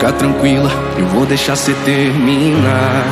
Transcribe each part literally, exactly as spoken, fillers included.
Fica tranquila, eu vou deixar cê terminar.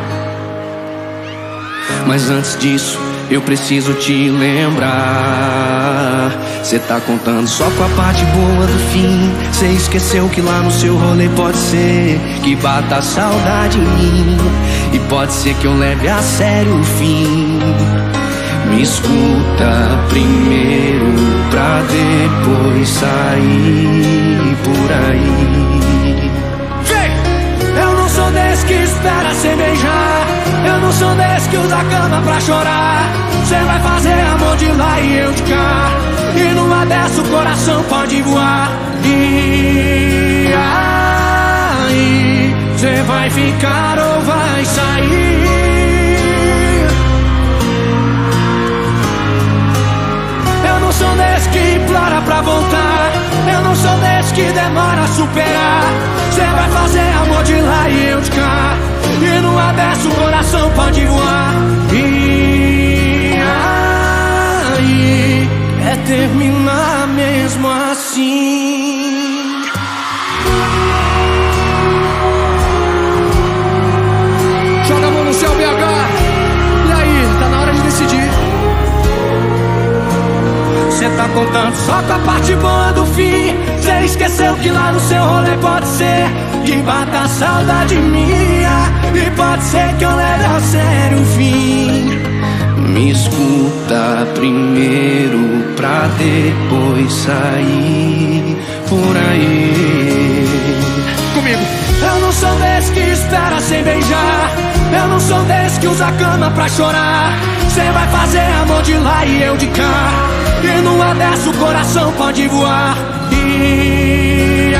Mas antes disso, eu preciso te lembrar. Cê tá contando só com a parte boa do fim. Cê esqueceu que lá no seu rolê pode ser que bata a saudade em mim. E pode ser que eu leve a sério o fim. Me escuta primeiro pra depois sair por aí. Vem! Eu não sou desse que espera cê beijar. Eu não sou desse que usa a cama pra chorar. Cê vai fazer amor de lá e eu de cá. E numa dessa o coração pode voar. E aí, cê vai ficar ou vai sair? Eu não sou desse que implora pra voltar. Eu não sou desse que demora a superar. Cê vai fazer amor de lá e eu de cá. E numa dessa o coração pode voar. E aí, é terminar mesmo assim. Joga a mão no céu, B H. E aí, tá na hora de decidir. Cê tá contando só com a parte boa do fim. Cê esqueceu que lá no seu rolê pode ser que bata a saudade minha. E pode ser que eu leve a sério o fim. Me escuta primeiro pra depois sair por aí. Comigo. Eu não sou desse que espera sem beijar. Eu não sou desse que usa a cama pra chorar. Cê vai fazer amor de lá e eu de cá. E numa dessa o coração pode voar. E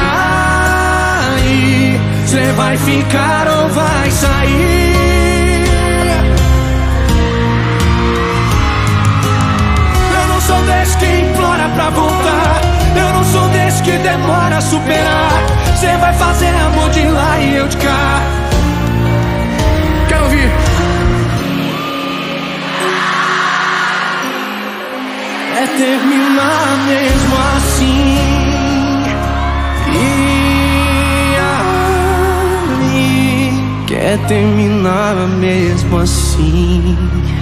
aí, cê vai ficar ou vai sair? Eu não sou desse que implora pra voltar. Eu não sou desse que demora a superar. Cê vai fazer amor de lá e eu de cá. Quero ouvir. É terminar mesmo assim. E aí, quer terminar mesmo assim?